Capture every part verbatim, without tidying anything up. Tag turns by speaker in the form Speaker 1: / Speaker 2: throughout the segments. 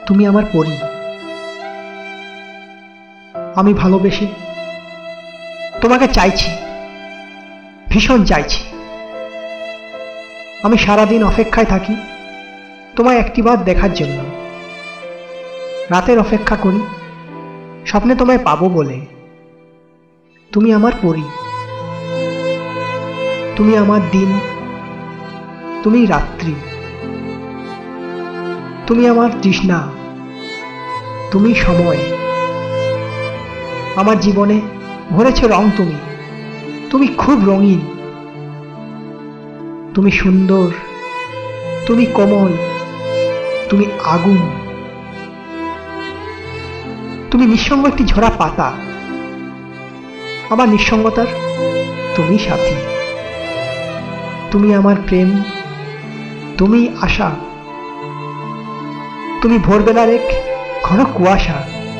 Speaker 1: তুমি আমার পরী। আমি ভালোবেসে তোমাকে চাইছি, ভীষণ চাইছি। আমি সারাদিন অপেক্ষায় থাকি তোমায় একটিবার দেখার জন্য। রাতের অপেক্ষা করি স্বপ্নে তোমায় পাবো বলে। তুমি আমার পরী, তুমি আমার দিন, তুমি রাত্রি, তুমি আমার তৃষ্ণা, তুমি সময়। আমার জীবনে ভরেছে রং তুমি, তুমি খুব রঙিন। তুমি সুন্দর, তুমি কোমল, তুমি আগুন। তুমি নিঃসঙ্গ একটি ঝরা পাতা, আমার নিঃসঙ্গতার তুমি সাথী। তুমি আমার প্রেম, তুমি আশা, তুমি ভোরবেলার এক ঘন কুয়াশা।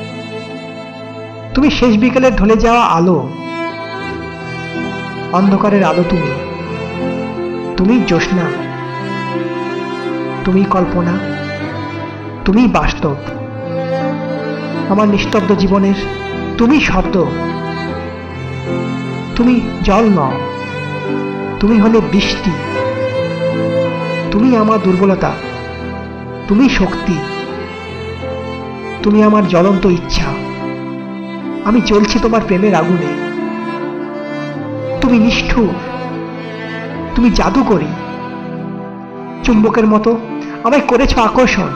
Speaker 1: তুমি শেষ বিকেলের ঢলে যাওয়া আলো, অন্ধকারের আলো তুমি। তুমি জ্যোৎস্না, তুমি কল্পনা, তুমি বাস্তব। আমার নিস্তব্ধ জীবনের তুমি শব্দ। তুমি জল নও, তুমি হলে বৃষ্টি। তুমি আমার দুর্বলতা, তুমি শক্তি। তুমি আমার জ্বলন্ত ইচ্ছা, আমি জ্বলছি তোমার প্রেমের আগুনে। তুমি নিষ্ঠুর, তুমি জাদুকরী। চুম্বকের মতো আমায় করেছ আকর্ষণ।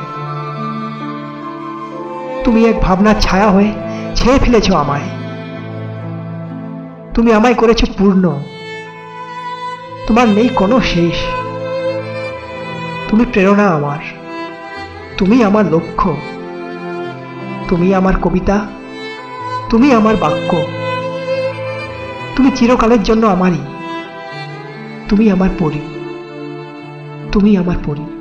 Speaker 1: তুমি এক ভাবনার ছায়া হয়ে ছেয়ে ফেলেছ আমায়। তুমি আমায় করেছ পূর্ণ, তোমার নেই কোনো শেষ। তুমি প্রেরণা আমার, তুমি আমার লক্ষ্য, তুমি আমার কবিতা, তুমি আমার বাক্য। তুমি চিরকালের জন্য আমারই, তুমি আমার পরী, তুমি আমার পরী।